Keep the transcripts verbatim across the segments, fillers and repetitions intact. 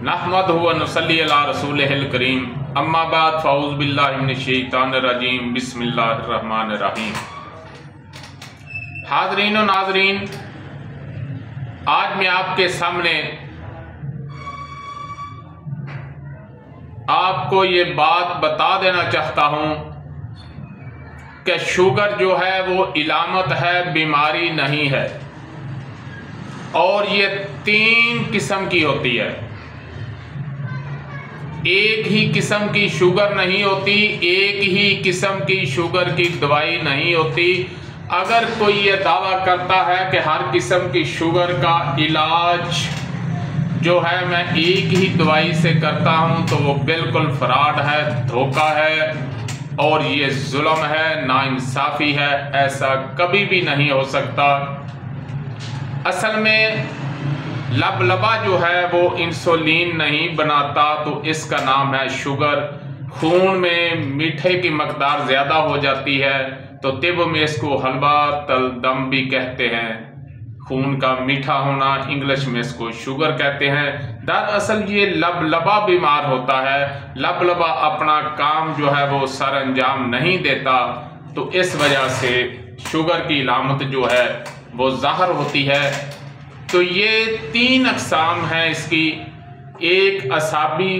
नहमदुहु व नुसल्ली अला रसूलिहिल करीम अम्मा बाद फ़ऊज़ु बिल्लाहि मिनश शैतानिर रजीम बिस्मिल्लाहिर रहमानिर रहीम। हाज़रीन व नाज़रीन, आज मैं आपके सामने आपको ये बात बता देना चाहता हूँ कि शुगर जो है वो इलामत है, बीमारी नहीं है। और ये तीन किस्म की होती है, एक ही किस्म की शुगर नहीं होती, एक ही किस्म की शुगर की दवाई नहीं होती। अगर कोई ये दावा करता है कि हर किस्म की शुगर का इलाज जो है मैं एक ही दवाई से करता हूं, तो वो बिल्कुल फ्रॉड है, धोखा है और ये जुल्म है, नाइंसाफ़ी है। ऐसा कभी भी नहीं हो सकता। असल में लबलबा जो है वो इंसुलिन नहीं बनाता, तो इसका नाम है शुगर। खून में मीठे की मकदार ज़्यादा हो जाती है, तो तिब में इसको हलवा तलदम भी कहते हैं। खून का मीठा होना, इंग्लिश में इसको शुगर कहते हैं। दरअसल ये लबलबा बीमार होता है, लबलबा अपना काम जो है वो सर अंजाम नहीं देता, तो इस वजह से शुगर की इलामत जो है वो ज़ाहिर होती है। तो ये तीन अक़साम हैं इसकी। एक असाबी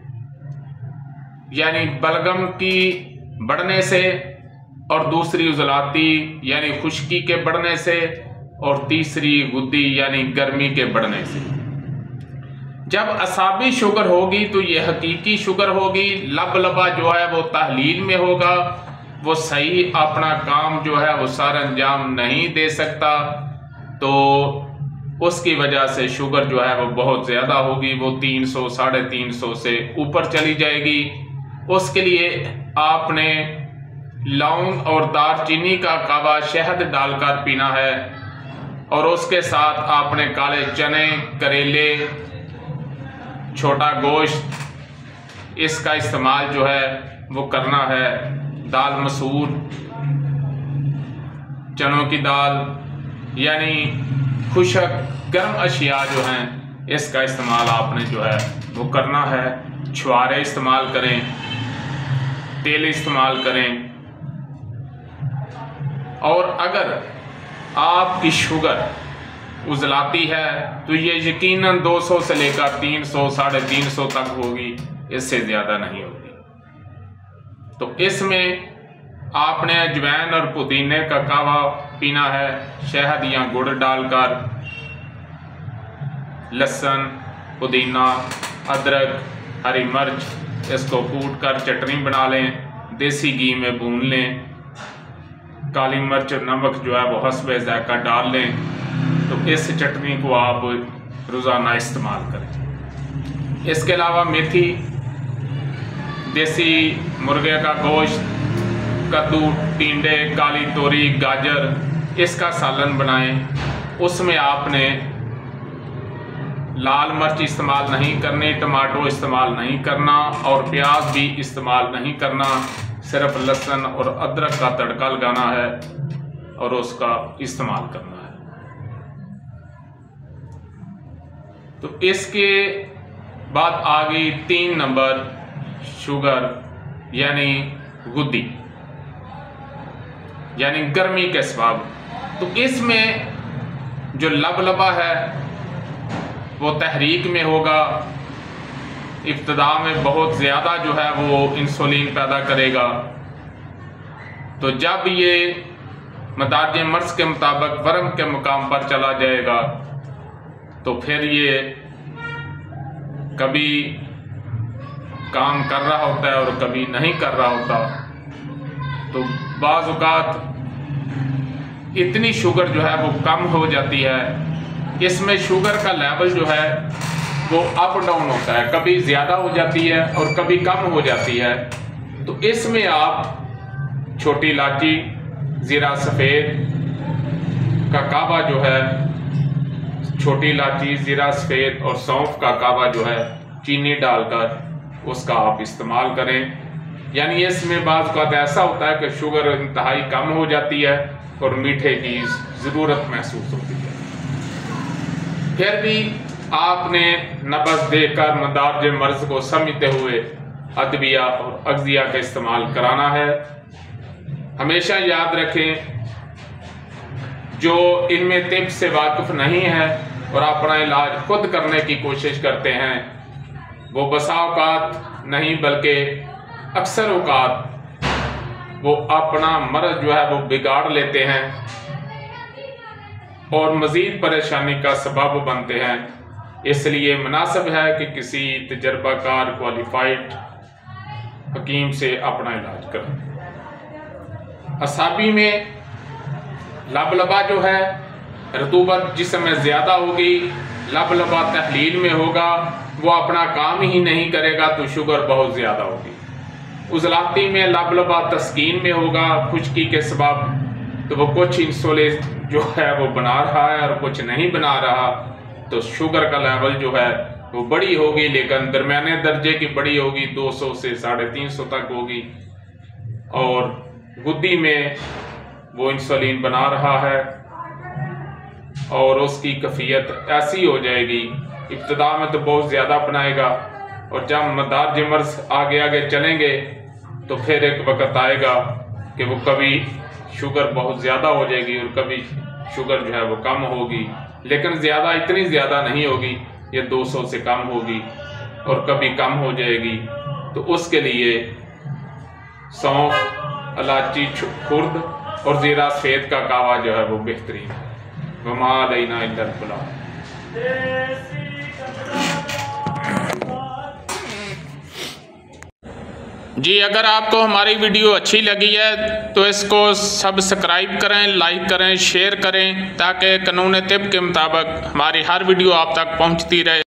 यानी बलगम की बढ़ने से, और दूसरी उजलाती यानी खुश्की के बढ़ने से, और तीसरी गुद्दी यानी गर्मी के बढ़ने से। जब असाबी शुगर होगी तो ये हकीकी शुगर होगी। लबलबा जो है वो तहलील में होगा, वो सही अपना काम जो है वो सर अंजाम नहीं दे सकता, तो उसकी वजह से शुगर जो है वो बहुत ज़्यादा होगी। वो तीन सौ साढ़े तीन सौ से ऊपर चली जाएगी। उसके लिए आपने लौंग और दालचीनी का कावा शहद डालकर पीना है, और उसके साथ आपने काले चने, करेले, छोटा गोश्त, इसका इस्तेमाल जो है वो करना है। दाल मसूर, चनों की दाल यानी खुशक गर्म अशिया जो हैं, इसका इस्तेमाल आपने जो है वो करना है। छुआरे इस्तेमाल करें, तेल इस्तेमाल करें। और अगर आपकी शुगर उजलाती है तो ये यकीनन दो सौ से लेकर तीन सौ साढ़े तीन सौ तक होगी, इससे ज़्यादा नहीं होगी। तो इसमें आपने अजवाइन और पुदीने का कावा पीना है, शहद या गुड़ डालकर। लहसुन, पुदीना, अदरक, हरी मिर्च, इसको कूट कर चटनी बना लें, देसी घी में भून लें। काली मिर्च और नमक जो है वो हस्बे ज़ायका डाल लें। तो इस चटनी को आप रोज़ाना इस्तेमाल करें। इसके अलावा मेथी, देसी मुर्गे का गोश्त, कद्दू, टिंडे, काली तोरी, गाजर, इसका सालन बनाएं। उसमें आपने लाल मिर्च इस्तेमाल नहीं करनी, टमाटो इस्तेमाल नहीं करना, और प्याज भी इस्तेमाल नहीं करना। सिर्फ लहसुन और अदरक का तड़का लगाना है और उसका इस्तेमाल करना है। तो इसके बाद आ गई तीन नंबर शुगर यानी गुद्दी यानी गर्मी के सबब। तो इसमें जो लबलबा है वो तहरीक में होगा। इब्तदा में बहुत ज़्यादा जो है वो इंसुलिन पैदा करेगा। तो जब ये मदाद मर्ज़ के मुताबिक वर्म के मुकाम पर चला जाएगा, तो फिर ये कभी काम कर रहा होता है और कभी नहीं कर रहा होता। तो बाज़ औक़ात इतनी शुगर जो है वो कम हो जाती है। इसमें शुगर का लेवल जो है वो अप डाउन होता है, कभी ज़्यादा हो जाती है और कभी कम हो जाती है। तो इसमें आप छोटी इलायची, ज़ीरा सफ़ेद का कावा जो है, छोटी इलायची, ज़ीरा सफ़ेद और सौंफ का कावा जो है चीनी डालकर उसका आप इस्तेमाल करें। यानी इसमें बाज़ औक़ात ऐसा होता है कि शुगर इंतहाई कम हो जाती है और मीठे की ज़रूरत महसूस होती है। फिर भी आपने नब्ज़ देकर मदारज मर्ज को समझते हुए अदविया और अगजिया का इस्तेमाल कराना है। हमेशा याद रखें, जो इनमें तिब से वाकिफ नहीं है और अपना इलाज खुद करने की कोशिश करते हैं, वो बसा औकात नहीं बल्कि अक्सर औकात वो अपना मर्ज जो है वो बिगाड़ लेते हैं और मज़ीद परेशानी का सबब बनते हैं। इसलिए मुनासिब है कि किसी तजर्बाकार क्वालिफाइड हकीम से अपना इलाज करें। असाबी में लबलबा जो है, रतूबत जिस समय ज़्यादा होगी, लबलबा तहलील में होगा, वो अपना काम ही नहीं करेगा तो शुगर बहुत ज़्यादा होगी। उजलाती में लबलबा तस्कीन में होगा, खुश्की के सबब, तो वो कुछ इंसुलिन जो है वो बना रहा है और कुछ नहीं बना रहा, तो शुगर का लेवल जो है वो बड़ी होगी, लेकिन दरमियाने दर्जे की बड़ी होगी, दो सौ से साढ़े तीन सौ तक होगी। और गुद्दी में वो इंसुलिन बना रहा है और उसकी कैफियत ऐसी हो जाएगी, इब्तिदा में तो बहुत ज़्यादा अपनाएगा और जब मदारज मर्ज आगे आगे चलेंगे तो फिर एक वक्त आएगा कि वो कभी शुगर बहुत ज़्यादा हो जाएगी और कभी शुगर जो है वो कम होगी, लेकिन ज़्यादा इतनी ज़्यादा नहीं होगी, ये दो सौ से कम होगी और कभी कम हो जाएगी। तो उसके लिए सौंफ, इलायची, खुर्द और ज़ीरा सफ़ेद का कावा जो है वो बेहतरीन है। वमा अलैना इल्लल बलाग। जी, अगर आपको हमारी वीडियो अच्छी लगी है तो इसको सब्सक्राइब करें, लाइक करें, शेयर करें, ताकि कानून तिब के मुताबिक हमारी हर वीडियो आप तक पहुंचती रहे।